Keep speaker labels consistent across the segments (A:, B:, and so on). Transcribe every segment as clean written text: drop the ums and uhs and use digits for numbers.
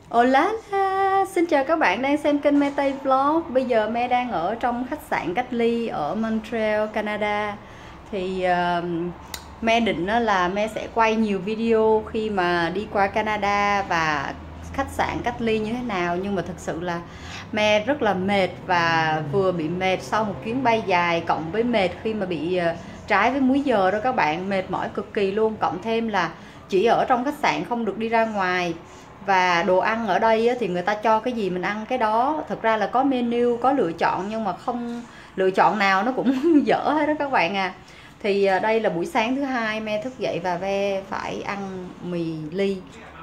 A: Hola, xin chào các bạn đang xem kênh Mê Tây Vlog. Bây giờ Mê đang ở trong khách sạn cách ly ở Montreal, Canada. Thì Mê định là Mê sẽ quay nhiều video khi mà đi qua Canada và khách sạn cách ly như thế nào. Nhưng mà thực sự là Mê rất là mệt và vừa bị mệt sau một chuyến bay dài, cộng với mệt khi mà bị trái với múi giờ đó các bạn. Mệt mỏi cực kỳ luôn, cộng thêm là chỉ ở trong khách sạn không được đi ra ngoài. Và đồ ăn ở đây thì người ta cho cái gì mình ăn cái đó. Thực ra là có menu, có lựa chọn, nhưng mà không lựa chọn nào nó cũng dở hết đó các bạn à. Thì đây là buổi sáng thứ hai me thức dậy và ve phải ăn mì ly.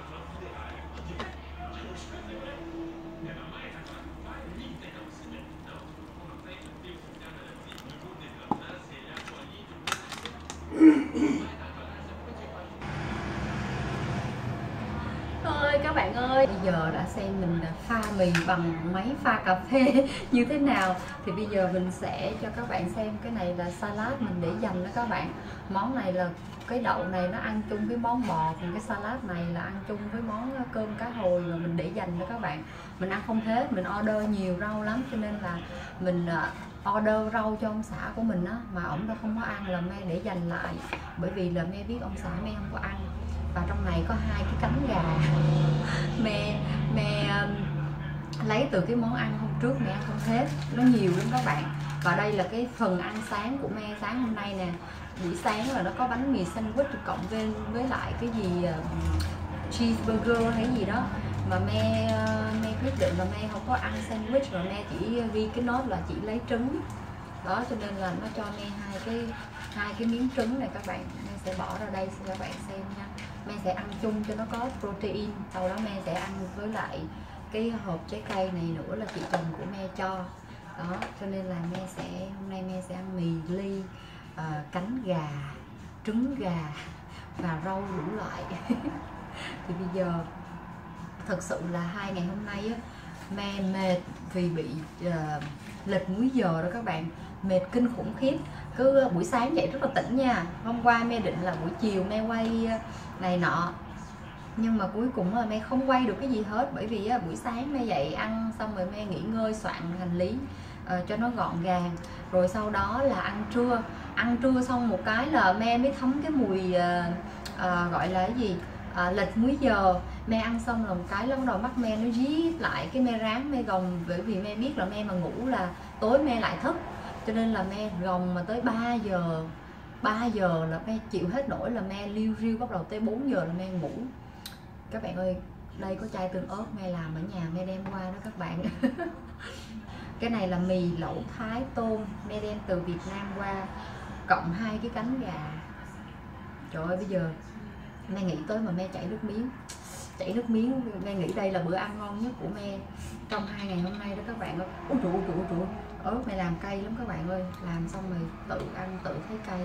A: Ơi các bạn ơi, bây giờ đã xem mình pha mì bằng máy pha cà phê như thế nào. Thì bây giờ mình sẽ cho các bạn xem. Cái này là salad mình để dành đó các bạn. Món này là cái đậu này nó ăn chung với món bò, còn cái salad này là ăn chung với món cơm cá hồi mà mình để dành đó các bạn. Mình ăn không hết, mình order nhiều rau lắm, cho nên là mình order rau cho ông xã của mình á, mà ổng đâu không có ăn, là me để dành lại, bởi vì là me biết ông xã me không có ăn. Và trong này có hai cái cánh gà me lấy từ cái món ăn hôm trước mẹ ăn không hết, nó nhiều lắm các bạn. Và đây là cái phần ăn sáng của me sáng hôm nay nè. Buổi sáng là nó có bánh mì sandwich cộng với lại cái gì cheeseburger hay gì đó, mà me quyết định là me không có ăn sandwich, và me chỉ ghi cái nốt là chỉ lấy trứng đó, cho nên là nó cho me hai cái miếng trứng này các bạn. Me sẽ bỏ ra đây cho các bạn xem nha. Me sẽ ăn chung cho nó có protein, sau đó me sẽ ăn với lại cái hộp trái cây này nữa là chị chồng của me cho đó, cho nên là hôm nay me sẽ ăn mì ly, cánh gà, trứng gà và rau đủ loại. Thì bây giờ thật sự là 2 ngày hôm nay á, me mệt vì bị lệch múi giờ đó các bạn, mệt kinh khủng khiếp. Cứ buổi sáng dậy rất là tỉnh nha. Hôm qua me định là buổi chiều me quay này nọ, nhưng mà cuối cùng là me không quay được cái gì hết, bởi vì buổi sáng me dậy ăn xong rồi me nghỉ ngơi soạn hành lý cho nó gọn gàng, rồi sau đó là ăn trưa xong một cái là me mới thấm cái mùi gọi là cái gì, lệch múi giờ. Me ăn xong là một cái là bắt đầu mắt me nó díp lại, cái me ráng me gồng, bởi vì me biết là me mà ngủ là tối me lại thức, cho nên là me gồng mà tới 3 giờ là me chịu hết nổi, là me liu riu, bắt đầu tới 4 giờ là me ngủ. Các bạn ơi, đây có chai tương ớt me làm ở nhà me đem qua đó các bạn. Cái này là mì lẩu thái tôm me đem từ Việt Nam qua, cộng hai cái cánh gà. Trời ơi, bây giờ me nghĩ tới mà me chảy nước miếng. Me nghĩ đây là bữa ăn ngon nhất của me trong 2 ngày hôm nay đó các bạn ơi. Ôi trời, ớt me làm cay lắm các bạn ơi, làm xong rồi tự ăn tự thấy cay.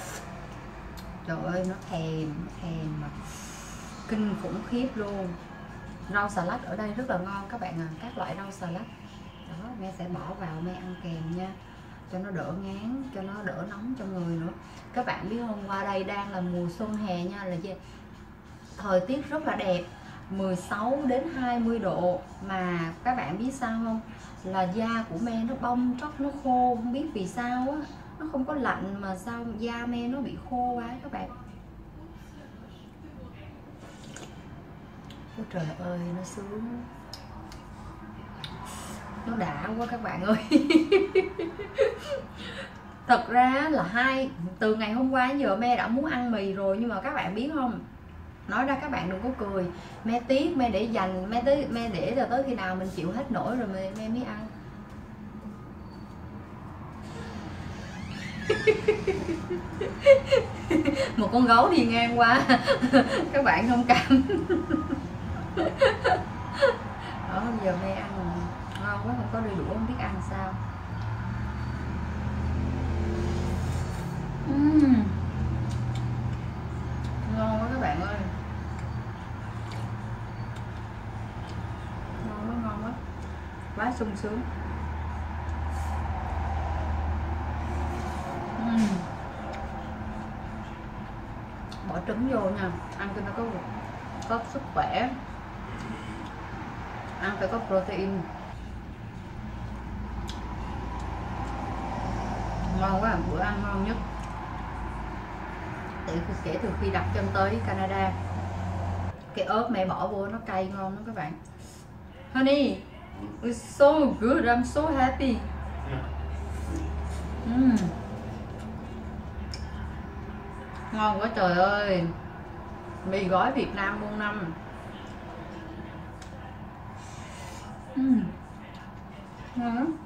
A: Trời ơi, nó thèm mà kinh khủng khiếp luôn. Rau xà lách ở đây rất là ngon các bạn à, các loại rau xà lách đó, me sẽ bỏ vào me ăn kèm nha, cho nó đỡ ngán, cho nó đỡ nóng trong người nữa. Các bạn biết hôm qua đây đang là mùa xuân hè nha, là thời tiết rất là đẹp, 16 đến 20 độ, mà các bạn biết sao không, là da của me nó bong tróc, nó khô, không biết vì sao á, nó không có lạnh mà sao da me nó bị khô quá các bạn. Ôi trời ơi, nó sướng, nó đã quá các bạn ơi. Thật ra là từ ngày hôm qua đến giờ me đã muốn ăn mì rồi, nhưng mà các bạn biết không, nói ra các bạn đừng có cười, me tiếc, me để dành, me để là tới khi nào mình chịu hết nổi rồi me mới ăn. Một con gấu đi ngang qua. Các bạn thông cảm. Đó, bây giờ me ăn ngon quá, không có đôi đũa không biết ăn sao. Ngon quá các bạn ơi, ngon quá, quá sung sướng. Bỏ trứng vô nha, ăn cho nó có sức khỏe. ăn phải có protein. Ngon quá, bữa ăn ngon nhất kể từ khi đặt chân tới Canada. Cái ớt mẹ bỏ vô nó cay ngon lắm các bạn. Honey, it's so good, I'm so happy. Ngon quá trời ơi. Mì gói Việt Nam muôn năm. Ngon lắm.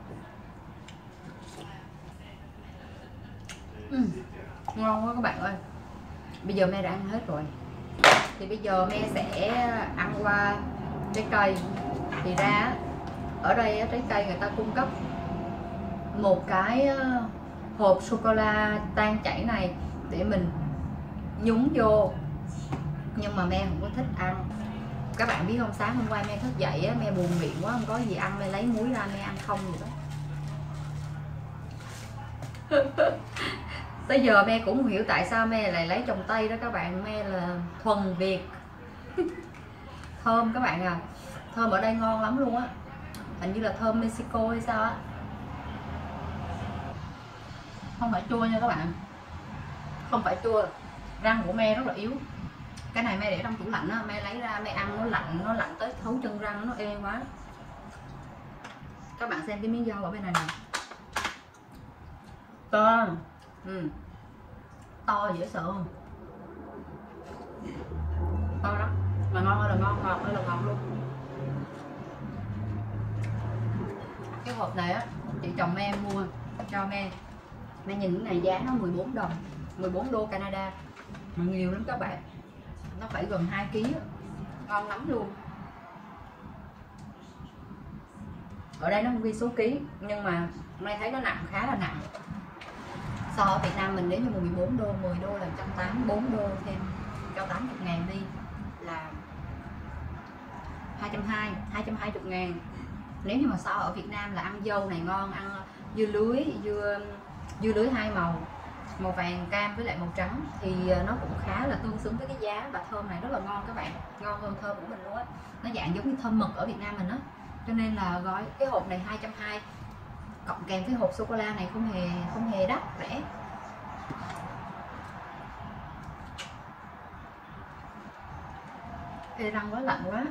A: Ngon quá các bạn ơi. Bây giờ mẹ đã ăn hết rồi, thì bây giờ mẹ sẽ ăn qua trái cây. Thì ra ở đây trái cây người ta cung cấp một cái hộp sô cô la tan chảy này để mình nhúng vô, nhưng mà mẹ không có thích ăn. Các bạn biết không, sáng hôm qua mẹ thức dậy mẹ buồn miệng quá, không có gì ăn, mẹ lấy muối ra mẹ ăn không vậy đó. Tới giờ mẹ cũng không hiểu tại sao mẹ lại lấy trồng Tây đó các bạn. Mẹ là thuần Việt. Thơm các bạn à, thơm ở đây ngon lắm luôn á, hình như là thơm Mexico hay sao á. Không phải chua nha các bạn, không phải chua. Răng của mẹ rất là yếu. Cái này mẹ để trong tủ lạnh á, mẹ lấy ra mẹ ăn nó lạnh tới thấu chân răng, nó ê quá. Các bạn xem cái miếng dâu ở bên này nè, to, to dễ sợ không? To lắm, mà ngon ơi là ngon, ngọt ơi là ngọt luôn. Cái hộp này á, chị chồng em mua cho mẹ nhìn cái này giá nó 14 đồng, 14 đô Canada, mà nhiều lắm các bạn, nó phải gần 2 kg, ngon lắm luôn. Ở đây nó không ghi số ký, nhưng mà hôm nay thấy nó nặng, khá là nặng. So ở Việt Nam mình nếu như 14 đô, 10 đô là 184 đô, thêm cho 80.000 đi là 220.000. Nếu như mà so ở Việt Nam là ăn dâu này ngon, ăn dưa lưới hai màu, màu vàng cam với lại màu trắng, thì nó cũng khá là tương xứng với cái giá. Và thơm này rất là ngon các bạn, ngon hơn thơm của mình luôn á. Nó dạng giống như thơm mực ở Việt Nam mình á, cho nên là gói cái hộp này 220 cộng kèm cái hộp sô cô la này không hề đắt, rẻ. Ê, răng quá lạnh quá,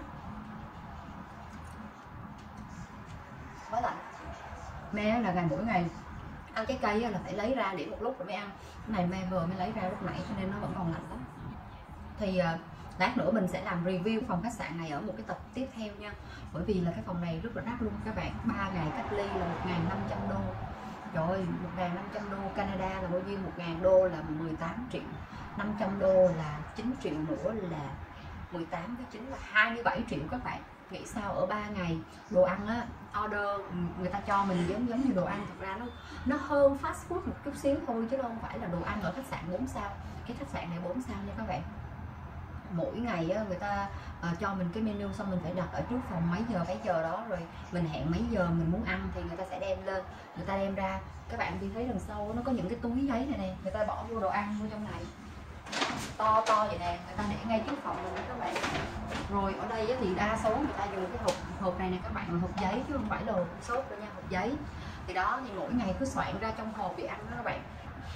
A: quá lạnh. Mẹ là gần mỗi ngày ăn trái cây là phải lấy ra để một lúc rồi mới ăn. Cái này mẹ vừa mới lấy ra lúc nãy cho nên nó vẫn còn lạnh lắm. Thì lát nữa mình sẽ làm review phòng khách sạn này ở một cái tập tiếp theo nha. Bởi vì là cái phòng này rất là đắt luôn các bạn. 3 ngày cách ly là 1.500 đô. Trời ơi, 1.500 đô Canada là bao nhiêu? 1.000 đô là 18 triệu, 500 đô là 9 triệu nữa là 18 với 9 là 27 triệu các bạn. Nghĩ sao ở 3 ngày đồ ăn á, order người ta cho mình giống như đồ ăn, thật ra nó hơn fast food một chút xíu thôi, chứ không phải là đồ ăn ở khách sạn 4 sao. Cái khách sạn này 4 sao nha các bạn. Mỗi ngày á, người ta cho mình cái menu, xong mình phải đặt ở trước phòng mấy giờ đó, rồi mình hẹn mấy giờ mình muốn ăn thì người ta sẽ đem lên, người ta đem ra. Các bạn đi thấy đằng sau nó có những cái túi giấy này nè, người ta bỏ vô đồ ăn vô trong này, to vậy nè, người ta để ngay trước phòng mình các bạn. Rồi ở đây thì đa số người ta dùng cái hộp này nè các bạn, là hộp giấy chứ không phải là hộp xốp đâu nha, hộp giấy. Thì đó, thì mỗi ngày cứ soạn ra trong hộp để ăn đó các bạn.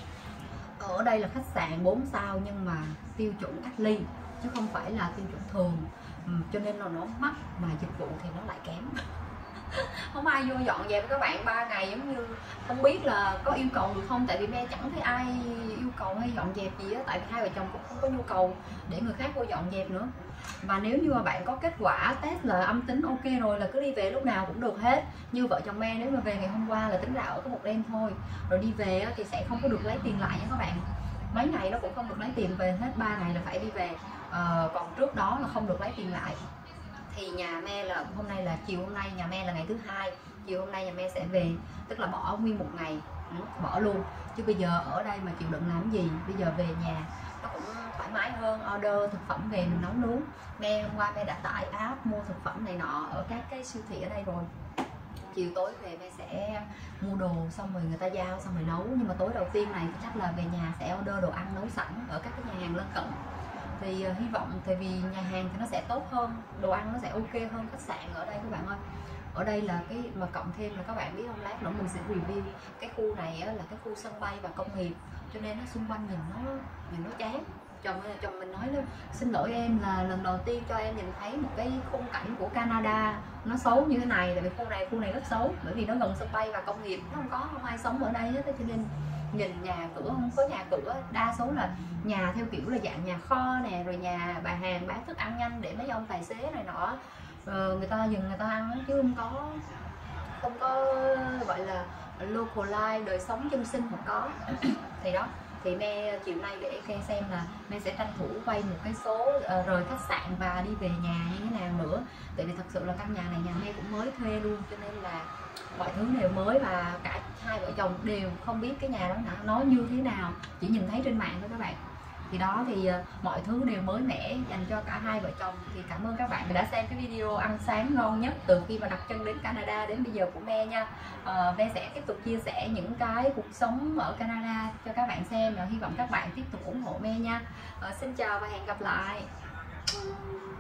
A: Ở đây là khách sạn 4 sao nhưng mà tiêu chuẩn cách ly chứ không phải là tiêu chuẩn thường, cho nên là nó mắc mà dịch vụ thì nó lại kém. Không ai vô dọn dẹp các bạn. 3 ngày giống như không biết là có yêu cầu được không, tại vì mẹ chẳng thấy ai yêu cầu hay dọn dẹp gì á, tại vì hai vợ chồng cũng không có nhu cầu để người khác vô dọn dẹp nữa. Và nếu như mà bạn có kết quả test là âm tính ok rồi là cứ đi về lúc nào cũng được hết. Như vợ chồng mẹ nếu mà về ngày hôm qua là tính ra ở có một đêm thôi, rồi đi về thì sẽ không có được lấy tiền lại nha các bạn. Mấy ngày nó cũng không được lấy tiền về hết, 3 ngày là phải đi về. Còn trước đó là không được lấy tiền lại. Thì nhà mẹ là hôm nay là chiều hôm nay, nhà mẹ là ngày thứ hai, chiều hôm nay nhà mẹ sẽ về, tức là bỏ nguyên một ngày, bỏ luôn. Chứ bây giờ ở đây mà chịu đựng làm gì, bây giờ về nhà nó cũng thoải mái hơn, order thực phẩm về mình nấu nướng. Mẹ hôm qua mẹ đã tải app mua thực phẩm này nọ ở các cái siêu thị ở đây rồi. Chiều tối về mẹ sẽ mua đồ, xong rồi người ta giao xong rồi nấu. Nhưng mà tối đầu tiên này thì chắc là về nhà sẽ order đồ ăn nấu sẵn ở các cái nhà hàng lân cận. Thì hy vọng tại vì nhà hàng thì nó sẽ tốt hơn, đồ ăn nó sẽ ok hơn khách sạn ở đây các bạn ơi. Ở đây là cái mà cộng thêm là các bạn biết không, lát nữa mình sẽ review cái khu này á, là cái khu sân bay và công nghiệp, cho nên nó xung quanh nhìn nó chán. Chồng mình nói luôn, xin lỗi em là lần đầu tiên cho em nhìn thấy một cái khung cảnh của Canada nó xấu như thế này, tại vì khu này rất xấu, bởi vì nó gần sân bay và công nghiệp, nó không ai sống ở đây hết, cho nên nhìn nhà cửa không có nhà cửa, đa số là nhà theo kiểu là dạng nhà kho nè, rồi nhà bà hàng bán thức ăn nhanh để mấy ông tài xế này nọ người ta dừng người ta ăn đó, chứ không có gọi là local life, đời sống dân sinh không có. Thì đó, thì Me chiều nay để xem là Me sẽ tranh thủ quay một cái số rời khách sạn và đi về nhà như thế nào nữa, tại vì thật sự là căn nhà này nhà Me cũng mới thuê luôn, cho nên là mọi thứ đều mới và cả hai vợ chồng đều không biết cái nhà đó nó như thế nào, chỉ nhìn thấy trên mạng thôi các bạn. Thì đó, thì mọi thứ đều mới mẻ dành cho cả hai vợ chồng. Thì cảm ơn các bạn đã xem cái video ăn sáng ngon nhất từ khi mà đặt chân đến Canada đến bây giờ của Me nha. Me sẽ tiếp tục chia sẻ những cái cuộc sống ở Canada cho các bạn xem, và hy vọng các bạn tiếp tục ủng hộ Me nha. Xin chào và hẹn gặp lại.